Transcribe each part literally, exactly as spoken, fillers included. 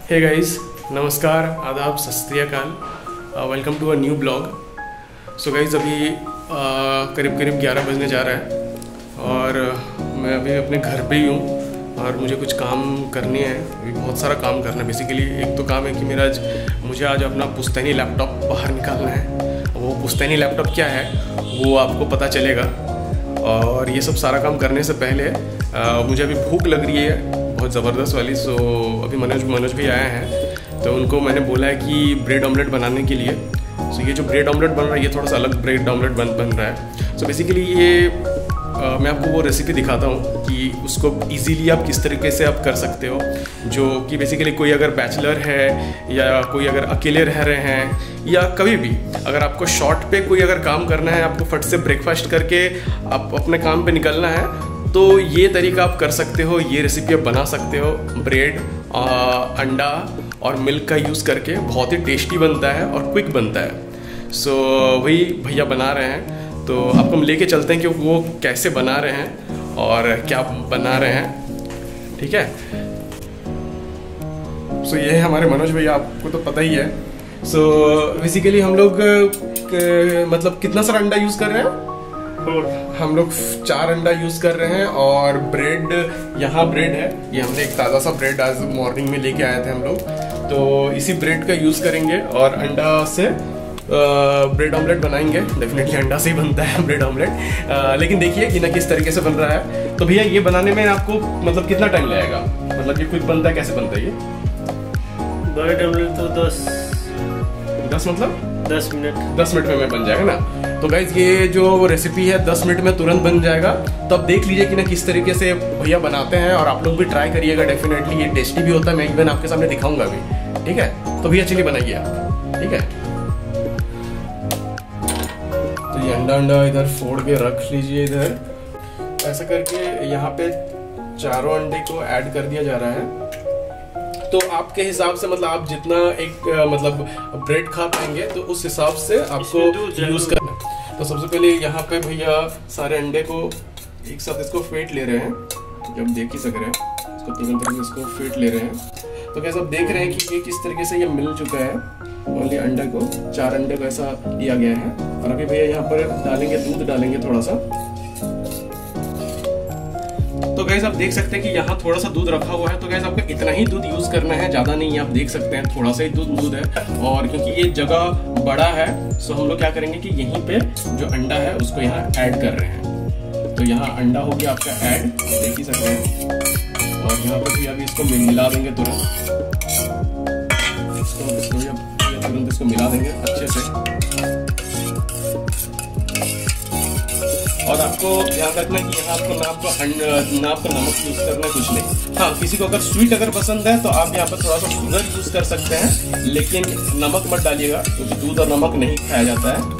Hey guys, नमस्कार, आदाब, सत श्री अकाल, welcome to a new blog. So guys, अभी uh, करीब करीब ग्यारह बजने जा रहा है और मैं अभी अपने घर पे ही हूँ और मुझे कुछ काम करने हैं। अभी बहुत सारा काम करना है। बेसिकली एक तो काम है कि मेरा आज मुझे आज अपना पुश्तैनी लैपटॉप बाहर निकालना है। वो पुश्तैनी लैपटॉप क्या है वो आपको पता चलेगा। और ये सब सारा काम करने से पहले uh, मुझे अभी भूख लग रही है बहुत ज़बरदस्त वाली। सो अभी मनोज मनोज भी आए हैं तो उनको मैंने बोला है कि ब्रेड ऑमलेट बनाने के लिए। सो ये जो ब्रेड ऑमलेट बन रहा है ये थोड़ा सा अलग ब्रेड ऑमलेट बन बन रहा है। सो बेसिकली ये आ, मैं आपको वो रेसिपी दिखाता हूँ कि उसको इजीली आप किस तरीके से आप कर सकते हो। जो कि बेसिकली कोई अगर बैचलर है या कोई अगर अकेले रह रहे हैं या कभी भी अगर आपको शॉर्ट पे कोई अगर काम करना है, आपको फट से ब्रेकफास्ट करके आप अपने काम पे निकलना है, तो ये तरीका आप कर सकते हो। ये रेसिपी आप बना सकते हो। ब्रेड, अंडा और मिल्क का यूज़ करके बहुत ही टेस्टी बनता है और क्विक बनता है। सो so, वही भैया बना रहे हैं तो आपको हम लेके चलते हैं कि वो कैसे बना रहे हैं और क्या बना रहे हैं। ठीक है। सो so, ये है हमारे मनोज भैया, आपको तो पता ही है। सो so, बेसिकली हम लोग मतलब कितना सारा अंडा यूज़ कर रहे हैं? हम लोग चार अंडा यूज कर रहे हैं और ब्रेड, यहाँ ब्रेड है, ये हमने एक ताज़ा सा ब्रेड आज मॉर्निंग में लेके आए थे हम लोग, तो इसी ब्रेड का यूज करेंगे और अंडा से ब्रेड ऑमलेट बनाएंगे। डेफिनेटली अंडा से ही बनता है ब्रेड ऑमलेट, लेकिन देखिए कि ना किस तरीके से बन रहा है। तो भैया ये बनाने में आपको मतलब कितना टाइम लगेगा? मतलब ये क्विक बनता है, कैसे बनता है ये ब्रेड ऑमलेट? तो दस दस मतलब दस मिनट दस मिनट में बन जाएगा ना। तो गाइज ये जो रेसिपी है दस मिनट में तुरंत बन जाएगा। तो अब देख लीजिए कि ना किस तरीके से भैया बनाते हैं और आप लोग भी ट्राई करिएगा। डेफिनेटली ये टेस्टी भी होता है, मैं इवन आपके सामने दिखाऊंगा भी। ठीक है, तो भैया चलिए बनाइए आप। ठीक है, तो ये अंडा अंडा इधर फोड़ के रख लीजिए। इधर ऐसा करके यहाँ पे चारों अंडे को ऐड कर दिया जा रहा है। तो आपके हिसाब से मतलब आप जितना एक मतलब ब्रेड खा पाएंगे तो उस हिसाब से आपको यूज करना है। तो सबसे पहले यहाँ पे भैया सारे अंडे को एक साथ इसको फेंट ले रहे हैं। जब देख ही सक रहे हैं इसको तुरंत तुरंत इसको फेंट ले रहे हैं। तो कैसे आप देख रहे हैं कि ये किस तरीके से ये मिल चुका है। ओनली अंडे को, चार अंडे को ऐसा लिया गया है। और अभी भैया यहाँ पर डालेंगे दूध, डालेंगे थोड़ा सा। तो गैस आप देख सकते हैं कि यहाँ थोड़ा सा दूध रखा हुआ है। तो गैस आपको इतना ही दूध यूज करना है, ज्यादा नहीं है। आप देख सकते हैं थोड़ा सा ही दूध दूध है। और क्योंकि ये जगह बड़ा है सो हम लोग क्या करेंगे कि यहीं पे जो अंडा है उसको यहाँ ऐड कर रहे हैं। तो यहाँ अंडा हो गया आपका ऐड, देख ही सकते हैं। और यहाँ पर भी अभी इसको मिला देंगे तुरंत। इसको तुरंत इसको मिला देंगे अच्छे से। और आपको ध्यान रखना है कि यहाँ आपको ना आपको ना आपको नमक यूज करना है, कुछ नहीं। हाँ, किसी को अगर स्वीट अगर पसंद है तो आप यहाँ पर थोड़ा सा शुगर यूज कर सकते हैं, लेकिन नमक मत डालिएगा क्योंकि दूध और नमक नहीं खाया जाता है।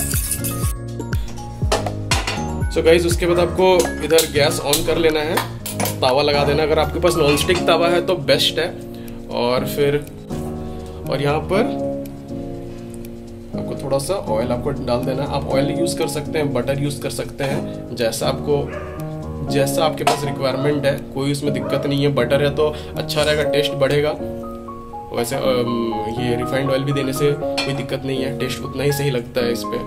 सो गाइस, उसके बाद आपको इधर गैस ऑन कर लेना है, तावा लगा देना। अगर आपके पास नॉन स्टिक तावा है तो बेस्ट है। और फिर और यहाँ पर थोड़ा सा ऑयल आपको डाल देना। आप ऑयल यूज कर सकते हैं, बटर यूज कर सकते हैं, जैसा आपको जैसा आपके पास रिक्वायरमेंट है, कोई उसमें दिक्कत नहीं है। बटर है तो अच्छा रहेगा, टेस्ट बढ़ेगा। वैसे ये रिफाइंड ऑयल भी देने से कोई दिक्कत नहीं है, टेस्ट उतना ही सही लगता है इस पे।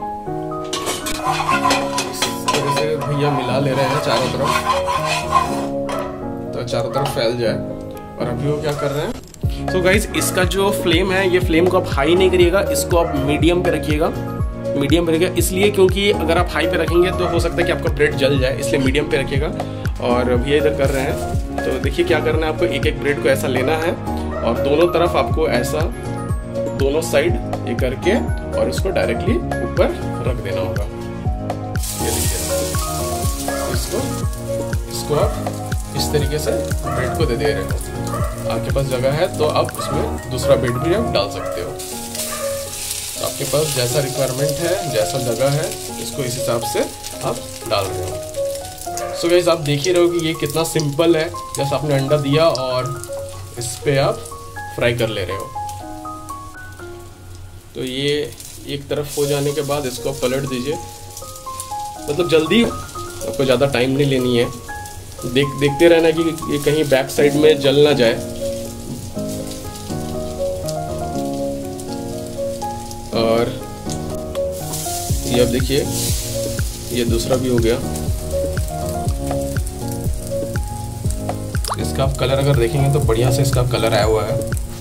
इस तरह से भैया मिला ले रहे हैं चारों तरफ, तो चारों तरफ फैल जाए। और अभी वो क्या कर रहे हैं? तो so गाइज इसका जो फ्लेम है, ये फ्लेम को आप हाई नहीं करिएगा, इसको आप मीडियम पे रखिएगा। मीडियम पे रखिएगा इसलिए क्योंकि अगर आप हाई पे रखेंगे तो हो सकता है कि आपका ब्रेड जल जाए, इसलिए मीडियम पे रखिएगा। और भैया इधर कर रहे हैं तो देखिए क्या करना है आपको। एक एक ब्रेड को ऐसा लेना है और दोनों तरफ आपको ऐसा दोनों साइड ये करके और इसको डायरेक्टली ऊपर रख देना होगा। ये देखिए, इसको इसको आप इस तरीके से ब्रेड को दे दे रहे हो। आपके पास जगह है तो आप उसमें दूसरा ब्रेड भी आप डाल सकते हो। तो आपके पास जैसा रिक्वायरमेंट है, जैसा जगह है, इसको इस हिसाब से आप डाल रहे हो। सो गाइस, आप देख ही रहे हो कि ये कितना सिंपल है। जैसे आपने अंडा दिया और इस पे आप फ्राई कर ले रहे हो। तो ये एक तरफ हो जाने के बाद इसको पलट दीजिए। मतलब जल्दी, आपको ज़्यादा टाइम नहीं लेनी है। देख देखते रहना कि ये कहीं बैक साइड में जल ना जाए। और ये अब देखिए ये दूसरा भी हो गया। इसका आप कलर अगर देखेंगे तो बढ़िया से इसका कलर आया हुआ है।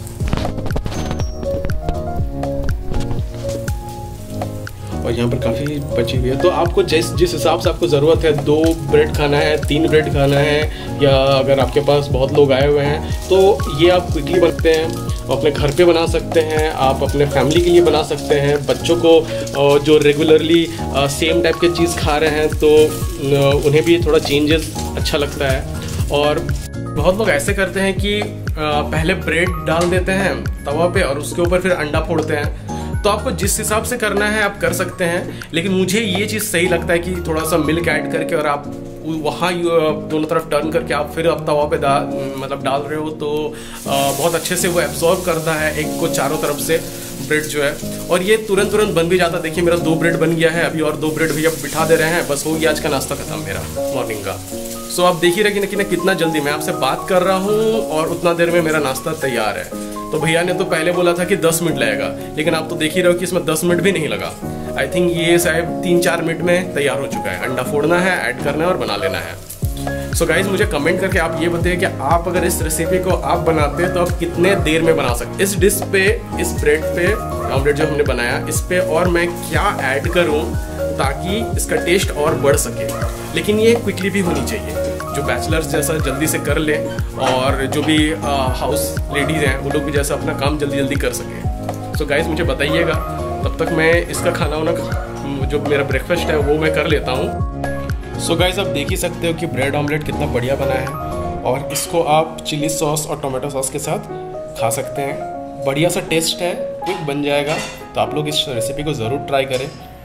और यहाँ पर काफ़ी बची हुई है। तो आपको जिस जिस हिसाब से आपको ज़रूरत है, दो ब्रेड खाना है, तीन ब्रेड खाना है, या अगर आपके पास बहुत लोग आए हुए हैं तो ये आप क्विकली बनते हैं, अपने घर पे बना सकते हैं, आप अपने फैमिली के लिए बना सकते हैं। बच्चों को जो रेगुलरली सेम टाइप के चीज़ खा रहे हैं तो उन्हें भी थोड़ा चेंजेस अच्छा लगता है। और बहुत लोग ऐसे करते हैं कि पहले ब्रेड डाल देते हैं तवा पे और उसके ऊपर फिर अंडा फोड़ते हैं। तो आपको जिस हिसाब से करना है आप कर सकते हैं, लेकिन मुझे ये चीज़ सही लगता है कि थोड़ा सा मिल्क ऐड करके और आप वहाँ दोनों तरफ टर्न करके आप फिर अब तवा पे डाल मतलब डाल रहे हो तो बहुत अच्छे से वो एब्जॉर्ब करता है एक को चारों तरफ से ब्रेड जो है। और ये तुरंत तुरंत बन भी जाता है। देखिए मेरा दो ब्रेड बन गया है अभी, और दो ब्रेड भैया बिठा दे रहे हैं, बस हो गया आज का नाश्ता खत्म मेरा मॉर्निंग का। सो आप देख ही रहे कि ना कितना जल्दी मैं आपसे बात कर रहा हूँ और उतना देर में मेरा नाश्ता तैयार है। तो भैया ने तो पहले बोला था कि दस मिनट लगेगा, लेकिन आप तो देख ही रहे हो कि इसमें दस मिनट भी नहीं लगा। आई थिंक ये शायद तीन चार मिनट में तैयार हो चुका है। अंडा फोड़ना है, ऐड करना है और बना लेना है। सो so गाइज मुझे कमेंट करके आप ये बताइए कि आप अगर इस रेसिपी को आप बनाते हैं तो आप कितने देर में बना सकते इस डिश पे, इस ब्रेड पे ऑमलेट जो हमने बनाया इस पे, और मैं क्या ऐड करूं ताकि इसका टेस्ट और बढ़ सके। लेकिन ये क्विकली भी होनी चाहिए, जो बैचलर्स जैसा जल्दी से कर ले और जो भी हाउस लेडीज हैं वो लोग भी जैसा अपना काम जल्दी जल्दी कर सके। सो गाइज मुझे बताइएगा, तब तक मैं इसका खाना वाना जो मेरा ब्रेकफास्ट है वो मैं कर लेता हूँ। सो गाइस आप देख ही सकते हो कि ब्रेड ऑमलेट कितना बढ़िया बना है, और इसको आप चिली सॉस और टोमेटो सॉस के साथ खा सकते हैं। बढ़िया सा टेस्ट है, क्विक बन जाएगा, तो आप लोग इस रेसिपी को ज़रूर ट्राई करें।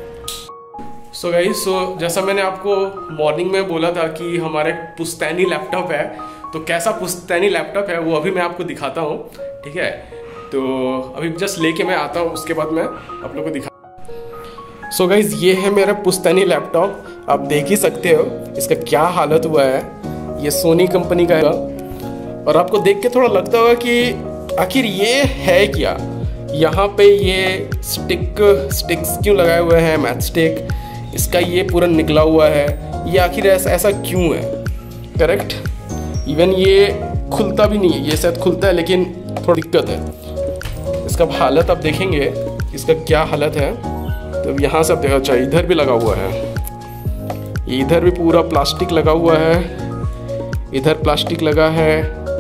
सो गाइस सो जैसा मैंने आपको मॉर्निंग में बोला था कि हमारा एक पुश्तैनी लैपटॉप है, तो कैसा पुश्तैनी लैपटॉप है वो अभी मैं आपको दिखाता हूँ, ठीक है। तो अभी जस्ट लेके मैं आता हूँ, उसके बाद मैं आप लोग को दिखा। सो गाइज ये है मेरा पुश्तैनी लैपटॉप, आप देख ही सकते हो इसका क्या हालत हुआ है। ये सोनी कंपनी का है, और आपको देख के थोड़ा लगता होगा कि आखिर ये है क्या। यहाँ पे ये स्टिक स्टिक्स क्यों लगाए हुए हैं, मैच स्टिक, इसका ये पूरा निकला हुआ है, ये आखिर ऐसा ऐसा क्यों है। करेक्ट, इवन ये खुलता भी नहीं है, ये शायद खुलता है लेकिन थोड़ी दिक्कत है। इसका हालत आप देखेंगे इसका क्या हालत है, तो यहाँ से आप देखो, अच्छा इधर भी लगा हुआ है, इधर भी पूरा प्लास्टिक लगा हुआ है, इधर प्लास्टिक लगा है,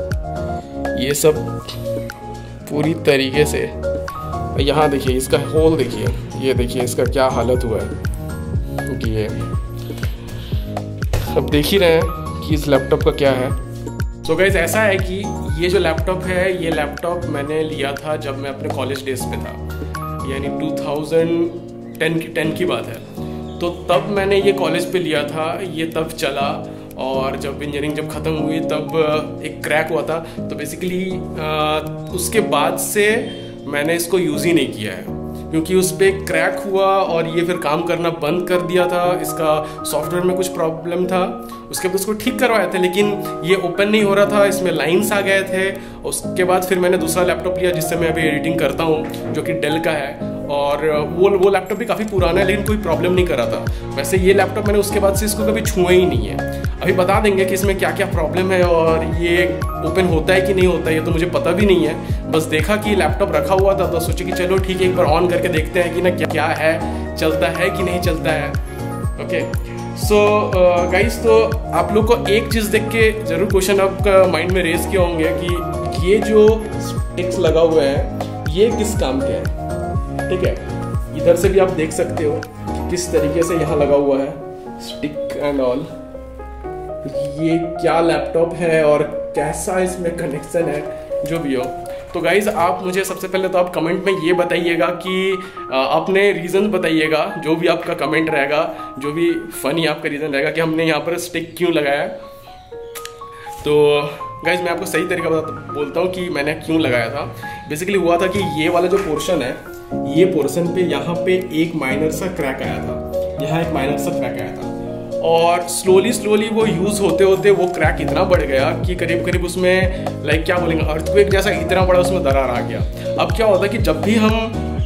ये सब पूरी तरीके से। यहाँ देखिए इसका होल देखिए, ये देखिए इसका क्या हालत हुआ है। ये अब देख ही रहे हैं कि इस लैपटॉप का क्या है। सो so गाइज ऐसा है कि ये जो लैपटॉप है, ये लैपटॉप मैंने लिया था जब मैं अपने कॉलेज डेज पे था, यानी टू थाउजेंड टेन की टेन की बात है। तो तब मैंने ये कॉलेज पे लिया था, ये तब चला, और जब इंजीनियरिंग जब ख़त्म हुई तब एक क्रैक हुआ था। तो बेसिकली उसके बाद से मैंने इसको यूज़ ही नहीं किया है, क्योंकि उस पर क्रैक हुआ और ये फिर काम करना बंद कर दिया था। इसका सॉफ्टवेयर में कुछ प्रॉब्लम था, उसके बाद उसको ठीक करवाए थे, लेकिन ये ओपन नहीं हो रहा था, इसमें लाइंस आ गए थे। उसके बाद फिर मैंने दूसरा लैपटॉप लिया जिससे मैं अभी एडिटिंग करता हूँ, जो कि डेल का है, और वो वो लैपटॉप भी काफ़ी पुराना है लेकिन कोई प्रॉब्लम नहीं कर रहा था। वैसे ये लैपटॉप मैंने उसके बाद से इसको कभी छुआ ही नहीं है। अभी बता देंगे कि इसमें क्या क्या प्रॉब्लम है और ये ओपन होता है कि नहीं होता है, ये तो मुझे पता भी नहीं है। बस देखा कि लैपटॉप रखा हुआ था तो सोचे कि चलो ठीक है, एक बार ऑन करके देखते हैं कि ना क्या क्या है, चलता है कि नहीं चलता है। ओके सो गाइस, तो आप लोग को एक चीज़ देख के ज़रूर क्वेश्चन आपका माइंड में रेज किया होंगे कि ये जो स्टिक्स लगा हुआ है ये किस काम के है, ठीक है। इधर से भी आप देख सकते हो कि किस तरीके से यहाँ लगा हुआ है स्टिक एंड ऑल। ये क्या लैपटॉप है और कैसा इसमें कनेक्शन है, जो भी हो। तो गाइज आप मुझे सबसे पहले तो आप कमेंट में ये बताइएगा कि आपने रीज़न बताइएगा, जो भी आपका कमेंट रहेगा, जो भी फनी आपका रीज़न रहेगा कि हमने यहाँ पर स्टिक क्यों लगाया। तो गाइज मैं आपको सही तरीका बता बोलता हूँ कि मैंने क्यों लगाया था। बेसिकली हुआ था कि ये वाला जो पोर्शन है, ये पोर्शन पे यहाँ पे एक माइनर सा क्रैक आया था, यहाँ एक माइनर सा क्रैक आया था, और स्लोली स्लोली वो यूज़ होते होते वो क्रैक इतना बढ़ गया कि करीब करीब उसमें लाइक क्या बोलेंगे, अर्थक्वेक जैसा इतना बड़ा उसमें दरार आ गया। अब क्या होता है कि जब भी हम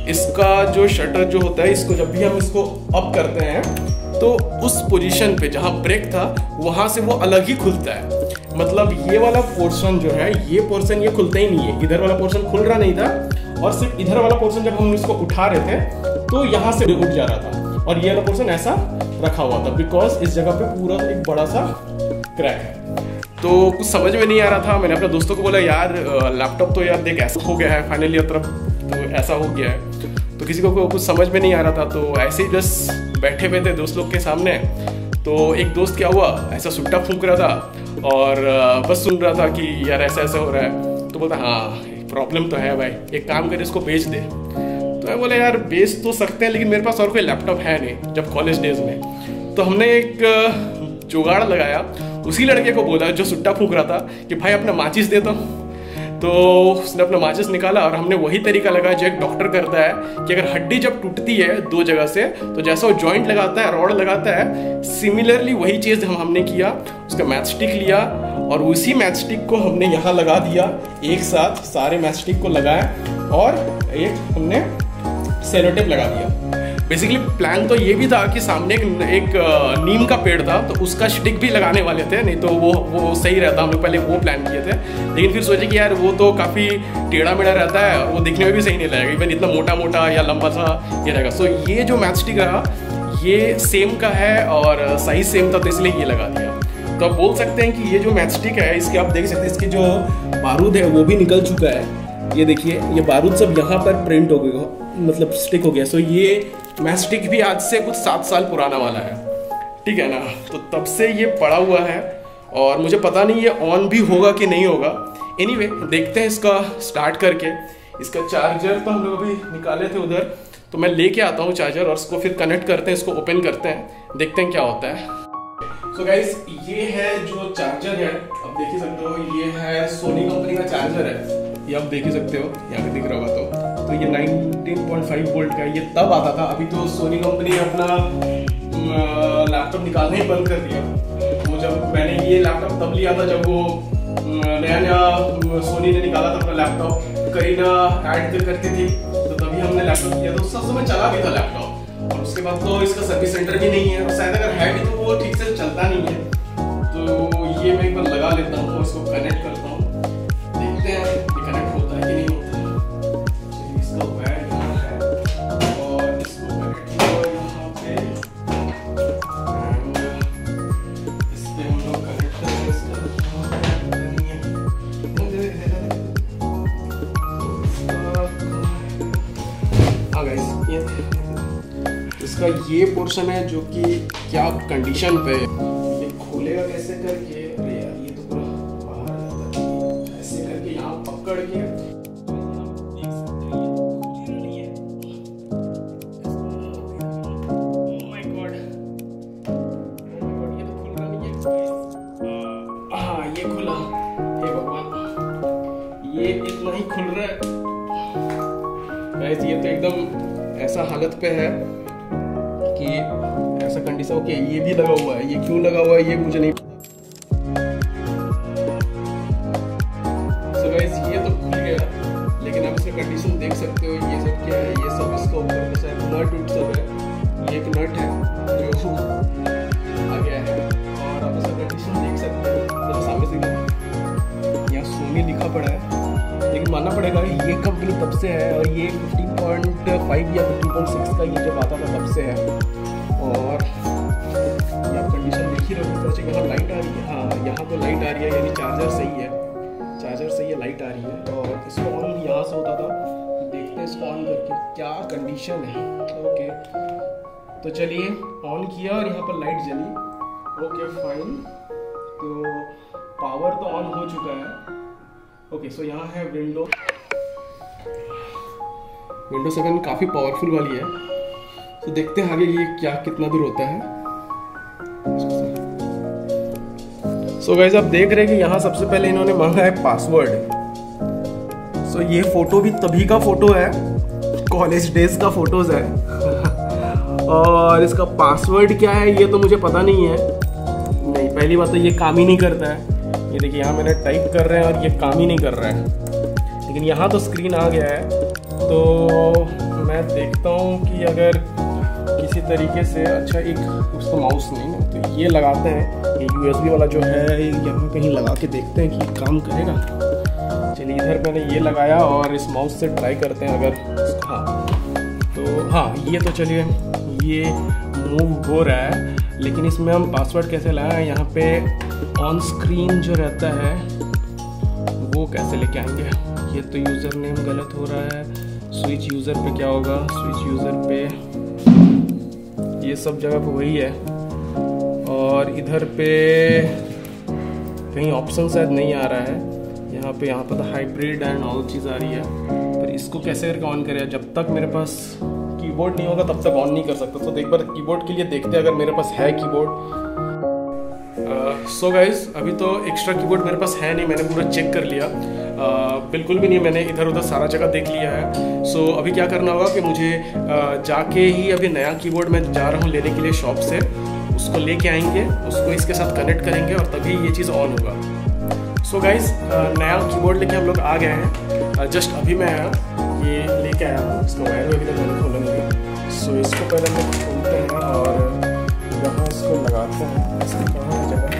इसका जो शटर जो होता है, इसको जब भी हम इसको अप करते हैं तो उस पोजीशन पे जहाँ ब्रेक था वहाँ से वो अलग ही खुलता है। मतलब ये वाला पोर्शन जो है, ये पोर्शन ये खुलता ही नहीं है, इधर वाला पोर्शन खुल रहा नहीं था और सिर्फ इधर वाला पोर्शन जब हम इसको उठा रहे थे तो यहाँ से उठ जा रहा था और ये वाला पोर्शन ऐसा रखा हुआ था, बिकॉज इस जगह पे पूरा एक बड़ा सा क्रैक है। तो कुछ समझ में नहीं आ रहा था। मैंने अपने दोस्तों को बोला यार लैपटॉप तो यार देख ऐसा हो गया है फाइनली, तरफ तो ऐसा हो गया है। तो किसी को कुछ समझ में नहीं आ रहा था, तो ऐसे ही जस्ट बैठे हुए थे दोस्त लोग के सामने। तो एक दोस्त क्या हुआ, ऐसा सुट्टा फूंक रहा था और बस सुन रहा था कि यार ऐसा ऐसा हो रहा है। तो बोलता हाँ प्रॉब्लम तो है भाई, एक काम कर इसको बेच दे। तो मैं बोला यार बेच तो सकते हैं लेकिन मेरे पास और कोई लैपटॉप है नहीं जब कॉलेज डेज में। तो हमने एक जुगाड़ लगाया, उसी लड़के को बोला जो सुट्टा फूंक रहा था कि भाई अपना माचिस दे दो। तो उसने अपना माचिस निकाला और हमने वही तरीका लगाया जो एक डॉक्टर करता है कि अगर हड्डी जब टूटती है दो जगह से तो जैसा वो जॉइंट लगाता है, रॉड लगाता है, सिमिलरली वही चीज़ हम हमने किया। उसका मैच स्टिक लिया और उसी मैच स्टिक को हमने यहाँ लगा दिया, एक साथ सारे मैच स्टिक को लगाया और एक हमने सेलो टेप लगा दिया। बेसिकली प्लान तो ये भी था कि सामने एक, एक नीम का पेड़ था तो उसका स्टिक भी लगाने वाले थे, नहीं तो वो वो सही रहता, हम लोग पहले वो प्लान किए थे। लेकिन फिर सोचे कि यार वो तो काफ़ी टेढ़ा मेढ़ा रहता है और वो दिखने में भी सही नहीं लगेगा, इवन इतना मोटा मोटा या लंबा सा ये रहेगा। सो ये जो मैच स्टिक रहा ये सेम का है और साइज सेम था तो इसलिए ये लगा दिया। तो आप बोल सकते हैं कि ये जो मैच स्टिक है इसके आप देख सकते हैं इसकी जो बारूद है वो भी निकल चुका है। ये देखिए ये बारूद सब यहाँ पर प्रिंट हो गया, मतलब स्टिक हो गया। सो ये मैच स्टिक भी आज से कुछ सात साल पुराना वाला है, ठीक है ना। तो तब से ये पड़ा हुआ है और मुझे पता नहीं ये ऑन भी होगा कि नहीं होगा। एनीवे anyway, देखते हैं इसका स्टार्ट करके। इसका चार्जर तो हम लोग अभी निकाले थे उधर, तो मैं लेके आता हूँ चार्जर और इसको फिर कनेक्ट करते हैं, इसको ओपन करते हैं, देखते हैं क्या होता है। सो so गाइस ये है जो चार्जर है, अब देख ही सकते हो ये है सोनी कंपनी का चार्जर है, ये आप देख ही सकते हो, यहाँ पे दिख रहा होगा तो तो ये नाइनटीन पॉइंट फाइव वोल्ट का है। ये तब आता था, अभी तो सोनी कंपनी ने अपना लैपटॉप निकालना ही बंद कर दिया। वो जब मैंने ये लैपटॉप तब लिया था जब वो नया नया सोनी ने निकाला था अपना लैपटॉप, करीना ऐड करती थी तो तभी हमने लैपटॉप लिया था। उस समय चला भी था लैपटॉप और उसके बाद तो इसका सर्विस सेंटर भी नहीं है और शायद अगर है भी तो वो ठीक से चलता नहीं है। तो ये मैं एक बार लगा लेता हूँ और इसको कनेक्ट करता हूँ, देखते हैं ये कनेक्ट होता है कि नहीं होता है। इसका वायर यहाँ है और इसको कनेक्ट किया यहाँ पे एंड इस पे हम लोग कनेक्ट करेंगे इसका। हाँ गाइस ये इसका ये पोर्शन है जो कि क्या कंडीशन पे ये खोलेगा कैसे करके। अरे यार ये तो पूरा बाहर आ जाता है, ऐसे करके यहाँ पकड़ के हाँ ये खुला, हे भगवान ये इतना ही खुल रहा है गाइस। ये तो एकदम ऐसा हालत पे है कि ऐसा कंडीशन ओके okay, ये भी लगा हुआ है, ये क्यों लगा हुआ है ये मुझे नहीं पता। so guys, ये तो खुल गया लेकिन आप इसका कंडीशन देख सकते हो, ये सब क्या है, ये सब इसका ऊपर में शायद नट उट सब है, ये एक नट है जो आ गया है और आप इसका कंडीशन देख सकते हो। तो सामने से यहाँ सोनी लिखा पड़ा है लेकिन मानना पड़ेगा ये कंपनी तब से है और ये फिफ्टीन पॉइंट फाइव या फिफ्टीन पॉइंट सिक्स का ये जब आता था तब से है। और ये आप कंडीशन देख ही रहे हो, यहाँ लाइट आ रही है, हाँ यहाँ तो लाइट आ रही है यानी चार्जर सही है, चार्जर सही है, लाइट आ रही है। और इसको ऑन यहाँ से होता था, देखते हैं इसको ऑन करके क्या कंडीशन है। ओके तो चलिए ऑन किया और यहाँ पर लाइट जली, ओके फाइन। तो पावर तो ऑन हो चुका है। ओके सो यहाँ है विंडो, विंडो सेवन काफ़ी पावरफुल वाली है। तो देखते हैं आगे ये क्या कितना दूर होता है। सो so गाइस आप देख रहे हैं कि यहाँ सबसे पहले इन्होंने मांगा है पासवर्ड। सो so ये फोटो भी तभी का फोटो है, कॉलेज डेज का फोटोज है और इसका पासवर्ड क्या है ये तो मुझे पता नहीं है। नहीं पहली बात तो ये काम ही नहीं करता है। ये देखिए यहाँ मैंने टाइप कर रहे हैं और ये काम ही नहीं कर रहा है। लेकिन यहाँ तो स्क्रीन आ गया है तो मैं देखता हूँ कि अगर किसी तरीके से अच्छा एक उसका माउस नहीं है तो ये लगाते हैं, ये यूएसबी वाला जो है यहाँ कहीं लगा के देखते हैं कि काम करेगा। चलिए इधर मैंने ये लगाया और इस माउस से ट्राई करते हैं अगर हाँ तो हाँ ये तो चलिए ये मूव हो रहा है, लेकिन इसमें हम पासवर्ड कैसे लाएं, यहाँ पे ऑन स्क्रीन जो रहता है वो कैसे लेके आएंगे। ये तो यूज़र नेम गलत हो रहा है, स्विच यूज़र पे क्या होगा, स्विच यूज़र पे ये सब जगह पे वही है, और इधर पे कहीं ऑप्शन शायद नहीं आ रहा है। यहाँ पे यहाँ पे तो हाइब्रिड एंड ऑल चीज़ आ रही है, पर इसको कैसे करके ऑन करें। जब तक मेरे पास कीबोर्ड नहीं होगा तब तक ऑन नहीं कर सकता। तो एक बार कीबोर्ड के लिए देखते हैं अगर मेरे पास है कीबोर्ड। सो गाइज अभी तो एक्स्ट्रा कीबोर्ड मेरे पास है नहीं, मैंने पूरा चेक कर लिया, uh, बिल्कुल भी नहीं, मैंने इधर उधर सारा जगह देख लिया है। सो so, अभी क्या करना होगा कि मुझे uh, जाके ही अभी नया कीबोर्ड मैं जा रहा हूँ लेने के लिए शॉप से, उसको लेके आएंगे, उसको इसके साथ कनेक्ट करेंगे और तभी ये चीज़ ऑन होगा। सो so गाइज नया कीबोर्ड लेके हम लोग आ गए हैं, जस्ट uh, अभी मैं आया ये लेके आया हूँ, इसका वायर अभी तक मैंने खोला नहीं। सो so, इसको पहले हम खोलते हैं और यहाँ इसको लगाते हैं। इसका कहाँ है जगह,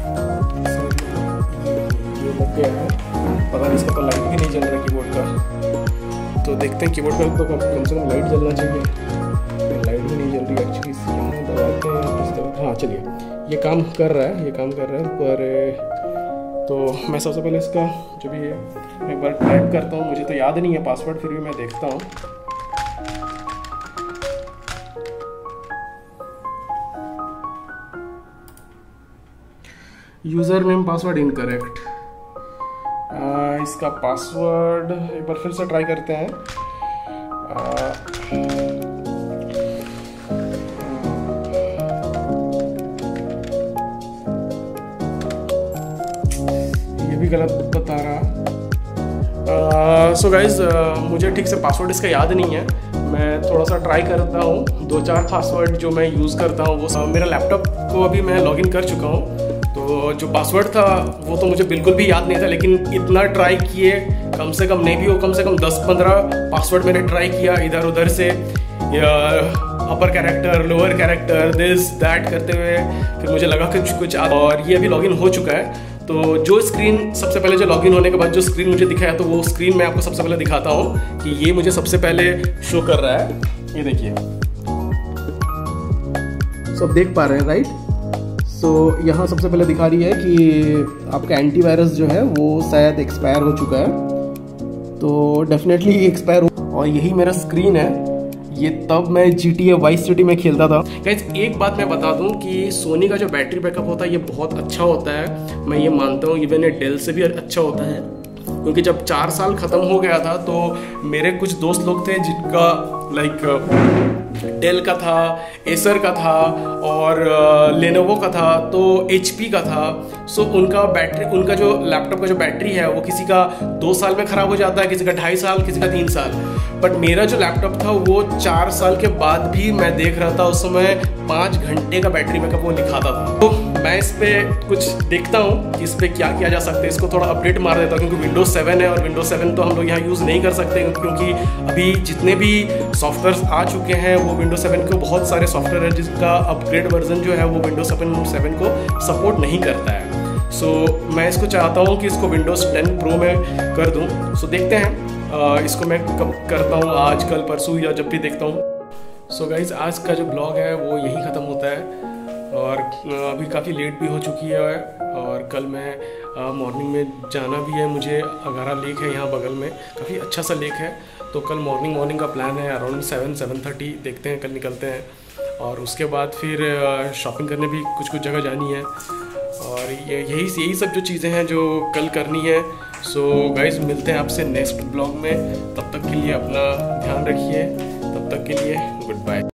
ये लग गया है, पता नहीं इसका तो लाइट भी नहीं जल रहा कीबोर्ड का। तो देखते हैं कीबोर्ड का तो कम से कम लाइट जलना चाहिए, लाइट भी नहीं जल रही एक्चुअली। यहाँ दबाते हैं, हाँ चलिए ये काम कर रहा है, ये काम कर रहा है। पर तो मैं सबसे पहले इसका जो भी है एक बार टाइप करता हूँ, मुझे तो याद नहीं है पासवर्ड, फिर भी मैं देखता हूँ। यूज़र नेम पासवर्ड इनकरेक्ट, इसका पासवर्ड एक बार फिर से ट्राई करते हैं। आ, ये भी गलत बता रहा। सो गाइज मुझे ठीक से पासवर्ड इसका याद नहीं है, मैं थोड़ा सा ट्राई करता हूँ। दो चार पासवर्ड जो मैं यूज़ करता हूँ वो uh, मेरा लैपटॉप को अभी मैं लॉगिन कर चुका हूँ, तो जो पासवर्ड था वो तो मुझे बिल्कुल भी याद नहीं था, लेकिन इतना ट्राई किए, कम से कम नहीं भी हो कम से कम दस पंद्रह पासवर्ड मैंने ट्राई किया इधर उधर से, upper character lower character this that करते हुए, फिर मुझे लगा कि कुछ कुछ और ये अभी लॉगिन हो चुका है। तो जो स्क्रीन सबसे पहले जो लॉगिन होने के बाद जो स्क्रीन मुझे दिखाया, तो वो स्क्रीन मैं आपको सबसे पहले दिखाता हूँ कि ये मुझे सबसे पहले शो कर रहा है। ये देखिए, सब देख पा रहे हैं राइट। तो यहाँ सबसे पहले दिखा रही है कि आपका एंटीवायरस जो है वो शायद एक्सपायर हो चुका है, तो डेफिनेटली एक्सपायर हो, और यही मेरा स्क्रीन है। ये तब मैं G T A vice city में खेलता था। गाइस एक बात मैं बता दूं कि सोनी का जो बैटरी बैकअप होता है ये बहुत अच्छा होता है, मैं ये मानता हूँ। इवन ये डेल से भी अच्छा होता है, क्योंकि जब चार साल ख़त्म हो गया था तो मेरे कुछ दोस्त लोग थे जिनका लाइक डेल का था, एसर का था और लेनोवो का था, तो एचपी का था। सो उनका बैटरी, उनका जो लैपटॉप का जो बैटरी है वो किसी का दो साल में ख़राब हो जाता है, किसी का ढाई साल, किसी का तीन साल। बट मेरा जो लैपटॉप था वो चार साल के बाद भी मैं देख रहा था, उस समय पाँच घंटे का बैटरी बैकअप वो दिखाता था। तो मैं इस पर कुछ देखता हूँ कि इस पर क्या किया जा सकता है, इसको थोड़ा अपडेट मार देता हूँ, क्योंकि विंडोज सेवन है और विंडोज सेवन तो हम लोग यहाँ यूज़ नहीं कर सकते, क्योंकि अभी जितने भी सॉफ्टवेयर आ चुके हैं वो विंडोज सेवन के बहुत सारे सॉफ्टवेयर है जिसका अपग्रेड वर्जन जो है वो विंडोज सेवन सेवन को सपोर्ट नहीं करता है। सो so, मैं इसको चाहता हूँ कि इसको विंडोज़ टेन प्रो में कर दूँ। सो so, देखते हैं आ, इसको मैं कब करता हूँ, आज कल परसों या जब भी देखता हूँ। सो so, गाइज आज का जो ब्लॉग है वो यहीं ख़त्म होता है, और अभी काफ़ी लेट भी हो चुकी है, और कल मैं मॉर्निंग में जाना भी है मुझे। अगारा लेक है यहाँ बगल में, काफ़ी अच्छा सा लेक है, तो कल मॉर्निंग मॉर्निंग का प्लान है अराउंड सेवन सेवन थर्टी, देखते हैं कल निकलते हैं। और उसके बाद फिर शॉपिंग करने भी कुछ कुछ जगह जानी है, और ये यही यही सब जो चीज़ें हैं जो कल करनी है। सो so, गाइज मिलते हैं आपसे नेक्स्ट ब्लॉग में, तब तक के लिए अपना ध्यान रखिए, तब तक के लिए गुड बाय।